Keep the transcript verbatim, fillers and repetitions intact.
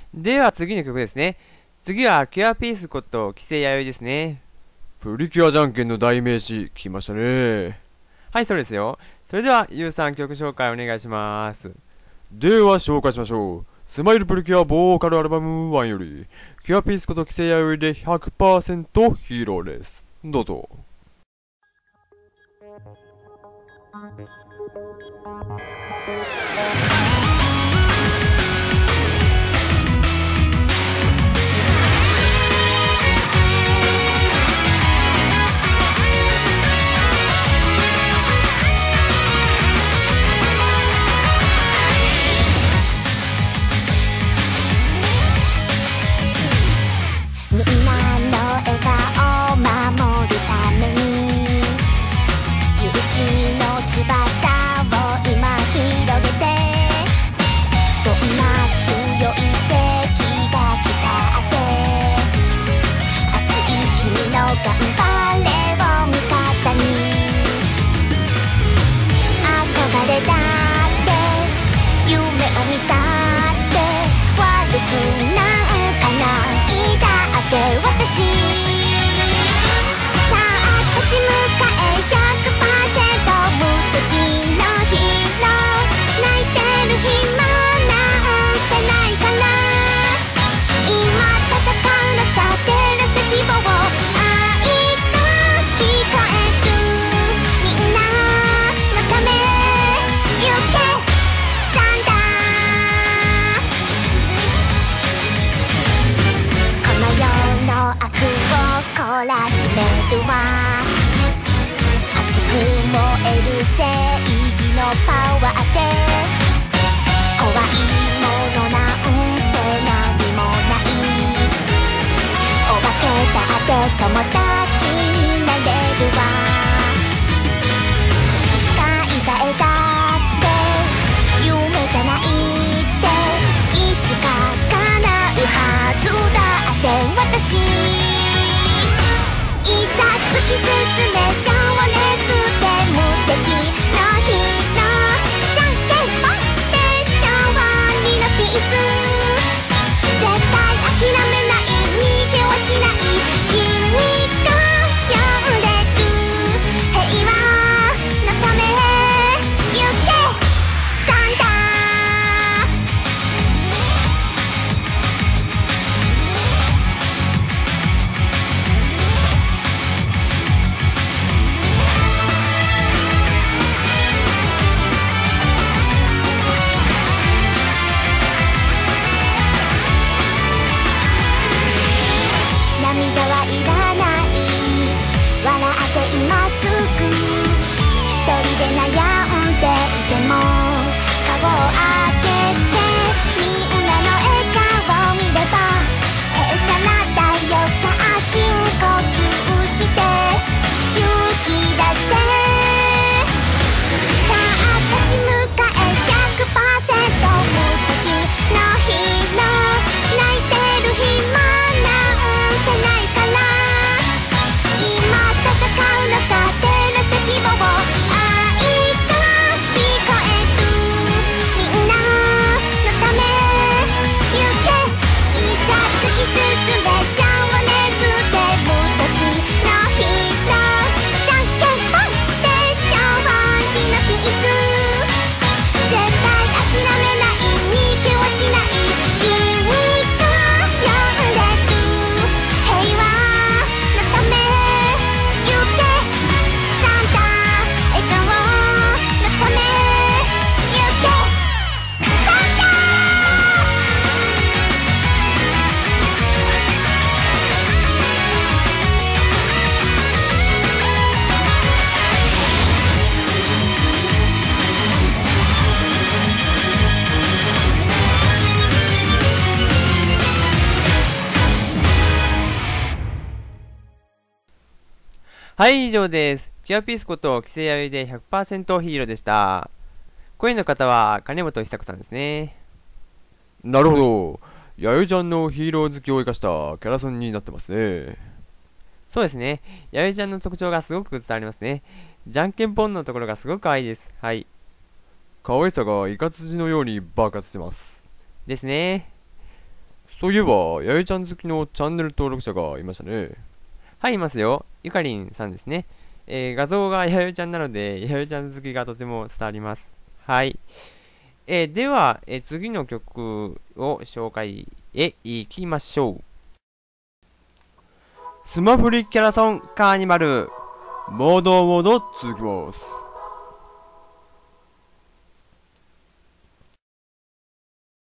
では次の曲ですね。次はキュアピースこと規制弥生ですね。 プリキュアじゃんけんの代名詞、来ましたね。 はい、そうですよ。それでは、ゆうさん曲紹介お願いします。 では紹介しましょう。スマイルプリキュアボーカルアルバムワンより、キュアピースこと規制弥生で ひゃくパーセント ヒーローです。どうぞ。 みんなの笑顔を守るために勇気の翼を今広げてどんな強い敵が来たって熱い君の頑張れを味方に憧れだって夢を見たって悪くなんかないだって私さあ立ち向かえ ひゃくパーセント 無敵のヒーロー泣いてる暇なんてないから今戦うのさ照らす希望愛が聞こえるみんなのため行けサンダーこの世の悪を懲らしめるわ熱く燃える正義のパワーで怖いものなんて何もないお化けだって友達になれるわ海外だって夢じゃないっていつか叶うはずだって私いざ突き進め情熱で無敵のヒーローじゃんけんぽんで勝利のピース絶対諦めない逃げはしない君が呼んでる平和のため行けサンダー涙はいらない笑って今すぐ一人で悩んでいても顔を上げてみんなの笑顔を見ればへっちゃらだよさあ深呼吸して勇気出してさあ立ち向かえ ひゃくパーセント 無敵のヒーロー泣いてる暇なんてないから今戦うのさ照らす希望愛が聞こえるみんなのため行けいざ突き進め情熱で無敵のヒーローじゃんけんぽんで勝利のピース絶対諦めない逃げはしない君が呼んでる平和のため行けサンタ笑顔のため行けサンタはい、以上です。キュアピースこと規制弥生で ひゃくパーセント ヒーローでした。声の方は金本久子さんですね。 なるほど。弥生ちゃんのヒーロー好きを生かしたキャラソンになってますね。 そうですね。弥生ちゃんの特徴がすごく伝わりますね。じゃんけんぽんのところがすごく可愛いです。はい。 可愛さがイカツジのように爆発してます。 ですね。 そういえば、やゆちゃん好きのチャンネル登録者がいましたね。 はい、いますよ。ゆかりんさんですね。えー画像がやゆちゃんなので、やゆちゃん好きがとても伝わります。はい。えーでは、えー次の曲を紹介へ行きましょう。スマフリキャラソンカーニバル。 まだまだ続きます。